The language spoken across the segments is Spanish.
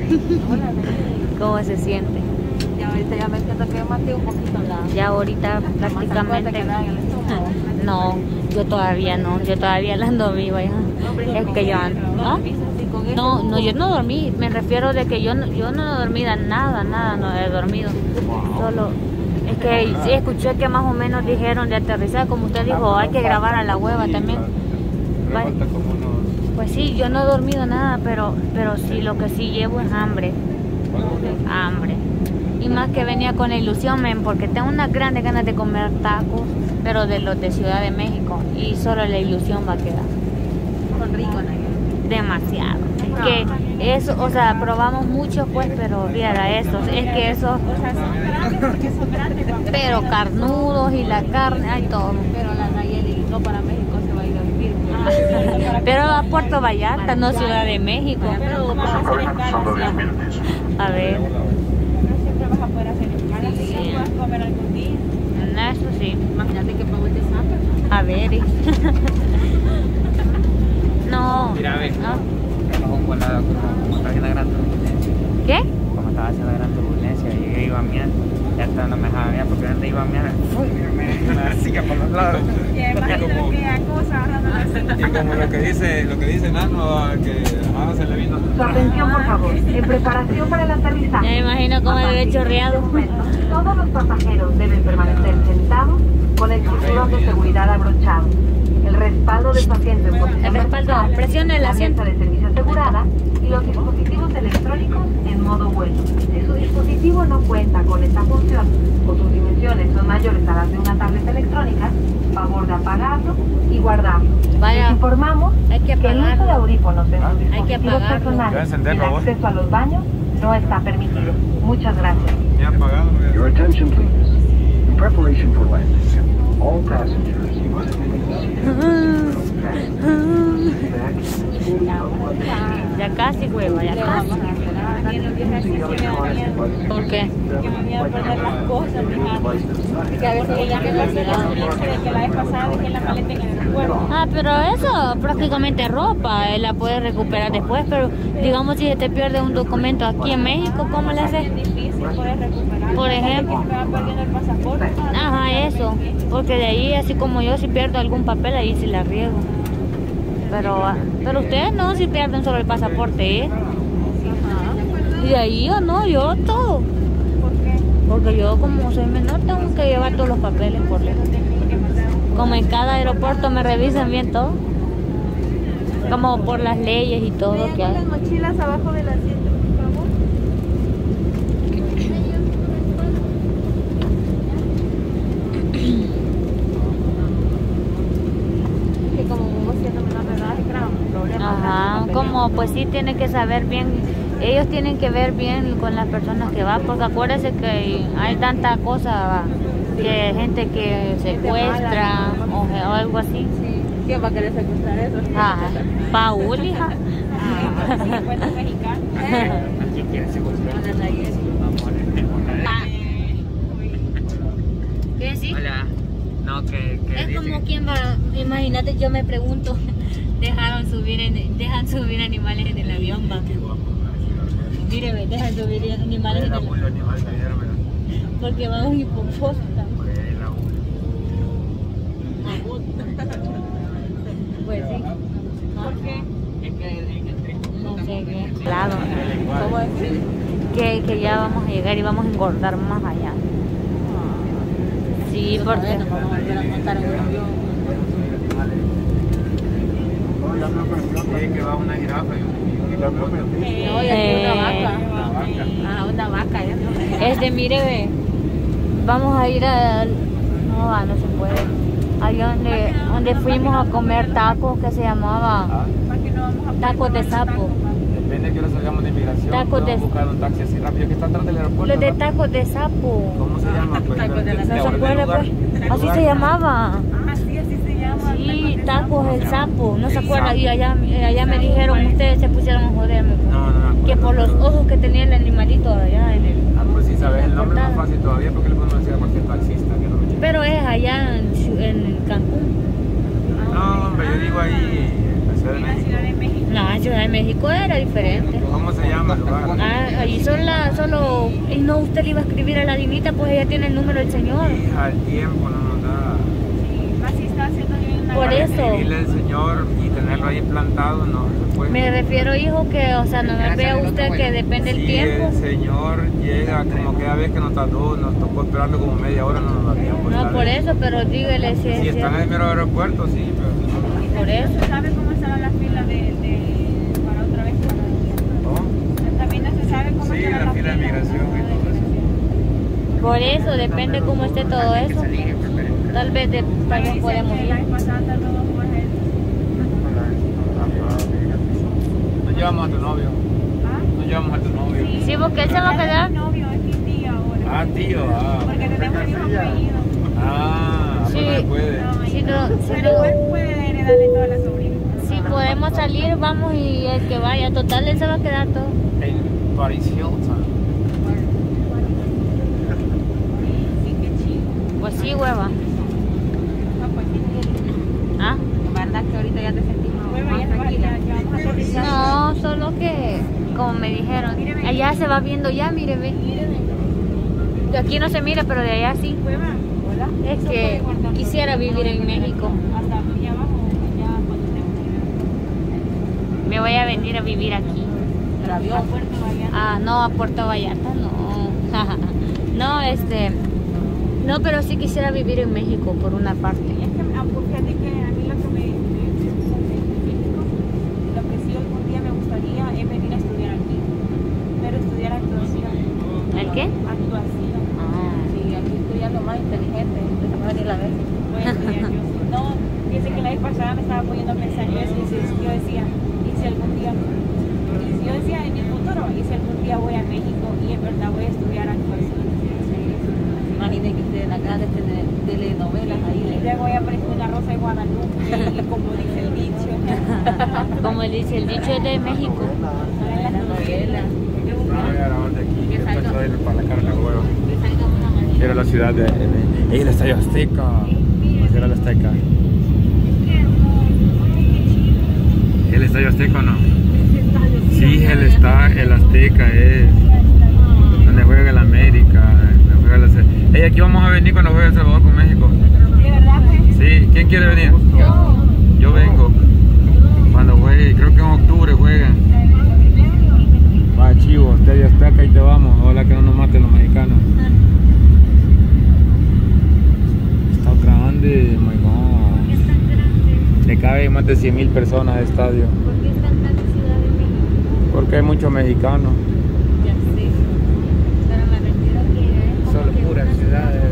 ¿Cómo se siente? Ya ahorita ya me siento que maté un poquito la... Ya ahorita prácticamente... No, yo todavía no, yo todavía la ando viva, hija. Es que yo ando... ¿no? No, yo no dormí, me refiero de que yo no he dormido nada, no he dormido. Solo... Es que sí escuché que más o menos dijeron de aterrizar, como usted dijo, hay que grabar a la hueva también. Pues sí, yo no he dormido nada, pero sí, lo que sí llevo es hambre. Hambre. Y más que venía con la ilusión, men, porque tengo unas grandes ganas de comer tacos, pero de los de Ciudad de México, y solo la ilusión va a quedar. Son ricos, ¿no? Demasiado. Que eso, o sea, probamos mucho pues, pero viera esos, es que esos, pero carnudos y la carne, hay todo. Pero la Nayeli no para México se va a ir a vivir. Pero a Puerto Vallarta, no Ciudad de México. Pero vas a hacer escala. A ver. No siempre vas a poder hacer escala, si Sí. vas a comer algún día. Eso sí. Imagínate que pago este sapo. A ver. No. Mira, a ver. ¿No? Como estaba haciendo gran turbulencia. ¿Qué? Como estaba haciendo gran turbulencia, llegué iba a miar. Ya está, no me dejaba miar porque antes iba a miar. Me sigue por los lados. Y imagínate que acosa agarrando la silla. Y como lo que dice Nano, que se le vino. Su atención, por favor. En preparación para el aterrizaje. Ya me imagino cómo debe haber chorreado. Todos los pasajeros deben permanecer sentados con el cinturón de seguridad abrochado. El respaldo de su asiento en posición El respaldo, vertical, presione el la asiento. mesa de servicio asegurada y los dispositivos electrónicos en modo vuelo. Si su dispositivo no cuenta con esta función o sus dimensiones son mayores a las de una tableta electrónica, favor de apagarlo y guardarlo. Vaya, Les informamos hay que que el uso de apagarlo. audífonos en sus Hay que dispositivos apagarlo. Voy a personales y encenderlo, el vos. acceso a los baños no está permitido. Muchas gracias. Ya apagado. Your attention, please. In preparation for landing, all passengers must Ya casi, hueva, ya casi. ¿Por qué? Que me miedo a perder las cosas, fíjate. Y que a veces ella me hace la experiencia de que la vez pasada dejé la maleta en el aeropuerto. Ah, pero eso prácticamente es ropa, la puedes recuperar después, pero digamos si se te pierde un documento aquí en México, ¿cómo le haces? Es difícil poder recuperar. Por ejemplo. Que se me va perdiendo el pasaporte. Ajá, eso, porque de ahí, así como yo, si pierdo algún papel, ahí sí la riego. Pero ustedes no, si pierden solo el pasaporte, ¿eh? Y de ahí o no, yo todo. ¿Por qué? Porque yo como soy menor tengo que llevar todos los papeles por lejos. Como en cada aeropuerto me revisan bien todo. Como por las leyes y todo que Vean hay. las mochilas abajo del asiento, por favor. Que como vamos siendo menor de edad, es gran problema. Ajá, como pues sí tiene que saber bien, ellos tienen que ver bien con las personas que van, porque acuérdense que hay tanta cosa, va, que gente que secuestra o algo así. Sí. ¿Quién va a querer secuestrar eso? Ajá, Paul, hija. Ah, 50 mexicanos. ¿Quién quiere secuestrar? ¿Qué sí? Hola. No, que Es dice como que- quien va, imagínate, yo me pregunto, dejan subir animales en el avión, va. Mire, ve, dejan subir animales en el avión, porque va un hipopótamo. Pues sí. ¿Por qué? No sé qué. Claro. ¿Cómo decir? Que ya vamos a llegar y vamos a engordar más allá. Sí, porque... Vamos a volver a montar en un avión. Sí, que va una jirafa y un Oye, aquí una vaca. Ah, una vaca, ya. Mire, ve, vamos a ir al... No, no se puede. Ahí donde fuimos a comer tacos que se llamaba ¿Para qué no vamos a tacos de sapo. Depende de que ahora salgamos de inmigración. Tacos Vamos de- a buscar un taxi así rápido que está atrás del aeropuerto. Los de ¿no? tacos de sapo. ¿Cómo se llama? Pues, Tacos de la- ¿No se orden del acuerda lugar. pues? Así se llamaba. Ah, sí, así se llama. Sí, tacos el sapo. ¿No se acuerda? Y allá me dijeron, ustedes se pusieron a joderme. No, no me acuerdo. Que por los ojos que tenía el animalito allá en el... Ah, pues si sabes el nombre portada. más fácil todavía porque le podemos decir a cualquier taxista que no me chique. Pero es allá en Cancún. No, hombre, yo digo ahí en la Ciudad de En la México. Ciudad de México. No, en Ciudad de México era diferente. ¿Cómo se llama el lugar? Ah, y solo, y no, usted le iba a escribir a la Dinita, pues ella tiene el número del señor. Al tiempo no nos da. Sí, así está haciendo bien una Por Para eso. escribirle al Señor y tenerlo ahí plantado, no se puede. Me refiero, hijo, que, o sea, no me vea usted que depende del Si tiempo. el Señor llega, como cada vez que nos tardó, nos tocó esperarlo como media hora, no nos da tiempo. No, por eso, pero dígale si es Si está en el mero aeropuerto, sí, pero... por eso. ¿Se sabe cómo estará la fila para otra vez? ¿No? También no se sabe cómo Sí, estará la fila de migración y todo eso. Por eso, depende cómo esté todo eso. Tal vez podemos ir. La vez pasada tardó 2 horas. Nos llevamos a tu novio. ¿Ah? Nos llevamos a tu novio. Sí, porque él se va a quedar. Mi novio es mi tía ahora. Ah, tío, ah. Porque tenemos el mismo apellido. Ah, Sí. pues no puede. Si Pero igual puede heredarle toda la sobrina. si podemos salir, vamos y el que vaya. Total, él se va a quedar todo. En Paris Hilton. Sí, qué chido. Pues sí, hueva. No, pues sí. ¿Ah? La verdad que ahorita ya te sentís más tranquila. Ya vamos a aterrizar. No, solo que, como me dijeron, allá se va viendo ya, mire, ve. De aquí no se mira, pero de allá sí. Cueva, hola. Es que quisiera vivir en México. Hasta allá abajo, ya cuando te Me voy a venir a vivir aquí. a Puerto Vallarta. Ah, no, a Puerto Vallarta, no. No, no, pero sí quisiera vivir en México por una parte. Es que, fíjate que a mí lo que me gusta de México, lo que sí algún día me gustaría es venir a estudiar aquí, pero estudiar actuación. ¿El qué? Actuación. Ah. Sí, aquí estudiando más inteligente, entonces me va a venir la vez. Voy a estudiar yo. No, fíjese que la vez pasada me estaba poniendo a pensar en eso y yo decía, y si algún día, yo decía en mi futuro, y si algún día voy a México y en verdad voy a estudiar actuación. Imaginen que ustedes acá de tener telenovelas ahí. Y luego voy a aparecer en La Rosa de Guadalupe, y como dice el dicho. Como dice el dicho es de México. En las novelas. Voy a grabar de aquí, después te doy para la cara de huevo. Era la ciudad de... el Estadio Azteca. ¿O era el Azteca? ¿El Estadio Azteca o no? Sí, el Azteca es donde juega el América. Hey, aquí vamos a venir cuando juegue El Salvador con México. ¿De verdad, pues? Sí, ¿quién quiere venir? Yo vengo. Cuando juegue, creo que en octubre juegan. Va, chivo, Estadio Azteca, ahí te vamos. Ojalá que no nos maten los mexicanos. Está grande, my God. Le caben más de 100,000 personas al estadio. ¿Por qué es tan grande Ciudad de México? Porque hay muchos mexicanos. Ya sé. Pero me refiero a que es Solo como que puras una ciudades de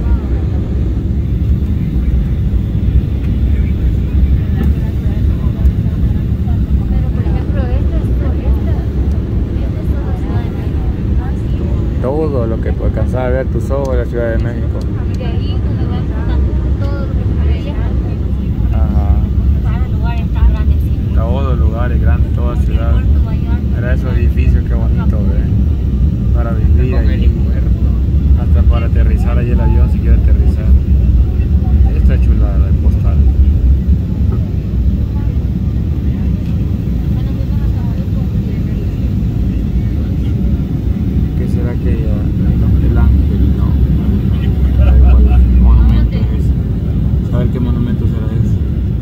Pero por ejemplo, esta es solo Ciudad de México. todo lo que alcanzar a ver tus ojos de la Ciudad de México. De ahí cuando vas a Cancún, todo lo que se veía. Ajá. Cada lugar está grandecito. Todos lugares grandes, toda ciudad. Puerto Vallarta. Mira esos edificios, qué bonito, ¿ve? Para vivir ahí. Hasta para aterrizar ahí el avión si quiere aterrizar. Esta chulada de postal. ¿Qué será que el ángel? No. A ver cuál monumento es ese. A ver qué monumento será ese.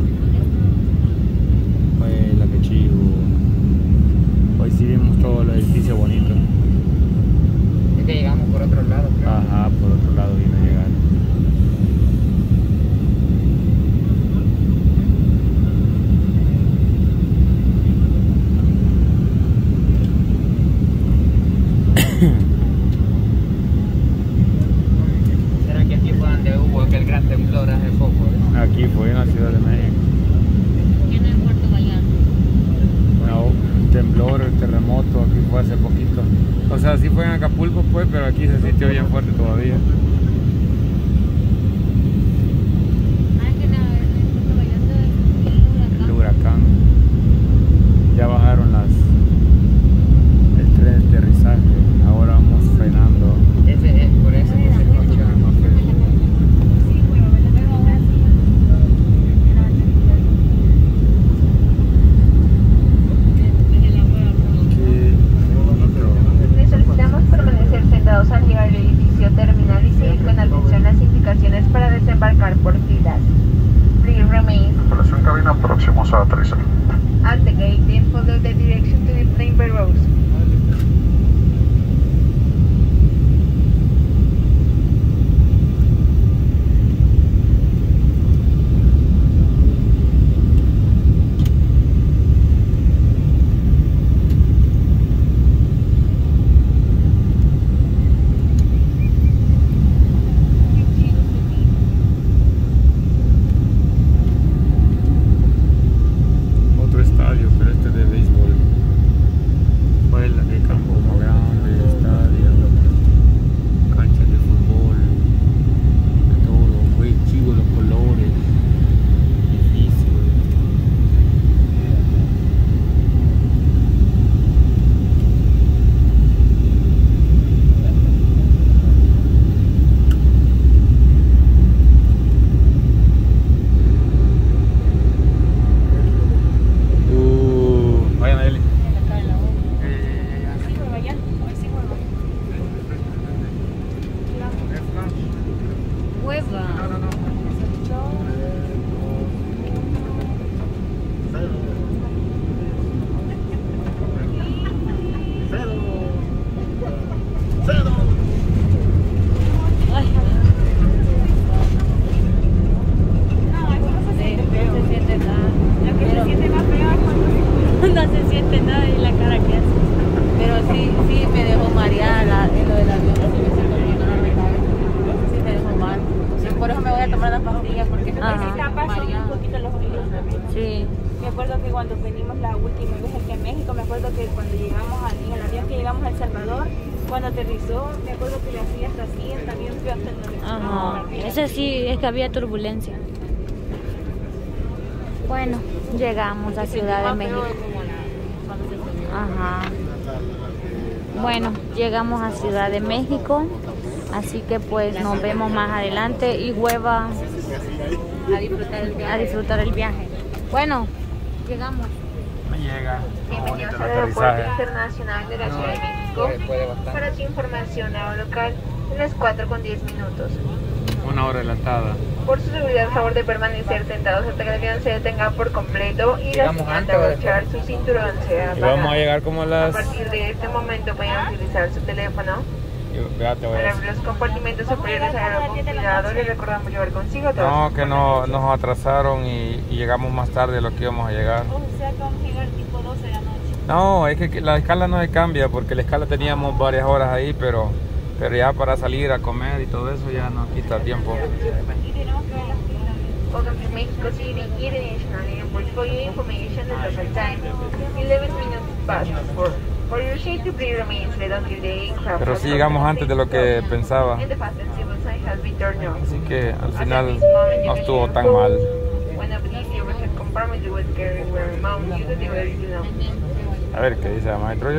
La que chivo. Hoy sí vimos todo el edificio bonito. Es que llegamos por otro lado, creo. Ajá, por otro lado vino a llegar. ¿Será que aquí fue donde hubo aquel gran temblor hace poco? ¿No? Aquí fue en la Ciudad de México. ¿Quién es Puerto Vallarta? Bueno, un temblor, terremoto, aquí fue hace poquito. O sea, sí fue en Acapulco pues, pero aquí se sintió bien fuerte todavía. Ah, que no, Puerto Vallarta es El un huracán. huracán. Ya bajaron el tren de aterrizaje. Ahora vamos frenando. Ese es por eso que se escucha. Qué bonito. Sí. Me acuerdo que cuando venimos la última vez aquí a México, me acuerdo que cuando llegamos en el avión que llegamos a El Salvador, cuando aterrizó, me acuerdo que le hacía hasta así, está bien feo hasta el norte. Ajá. Ese sí, es que había turbulencia. Bueno, llegamos a Ciudad de México. Ajá. Bueno, llegamos a Ciudad de México. Así que pues nos vemos más adelante y hueva a disfrutar el viaje. Bueno, llegamos. Me llega. Bienvenidos al Aeropuerto Internacional de la Ciudad de México. Para tu información, la hora local es las 4:10. Una hora adelantada. Por su seguridad, favor de permanecer sentados hasta que el avión se detenga por completo y la señal de abrochar su cinturón sea Y vamos a apagada. llegar como A las... partir de este momento pueden utilizar su teléfono. Para abrir los compartimentos superiores al aeropuerto, con cuidado, les recordamos llevar consigo todo. No, que no, nos atrasaron y llegamos más tarde de lo que íbamos a llegar. O sea, que vamos a llegar tipo 12 de la noche. No, es que la escala no se cambia porque la escala teníamos varias horas ahí, pero ya para salir a comer y todo eso ya nos quita tiempo. Welcome to Mexico City International Airport. For your information, the local time 11 minutes past 4. For your safety, please remain seated until the aircraft. Pero sí llegamos antes de lo que pensaba. And the fasten seatbelt sign has been turned on. Así que al final no estuvo tan mal. When opening the overhead compartment, you will carry where mount you the device you know. A ver qué dice el maestro.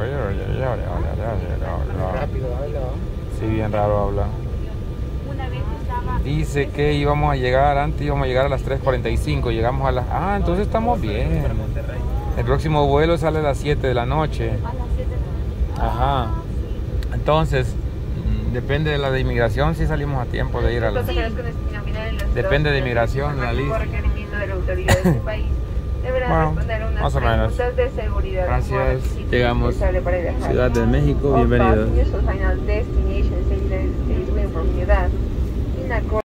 Sí, bien raro habla. Una vez estaba... Dice que íbamos a llegar antes, íbamos a llegar a las 3:45. Llegamos a las... Ah, entonces estamos bien. El próximo vuelo sale a las 7 de la noche. A las 7 de la noche. Ajá. Entonces, depende de la de inmigración, si salimos a tiempo de ir a la... Depende de inmigración, la lista. Bueno, más o menos. Gracias. Llegamos. Ciudad de México, bienvenidos.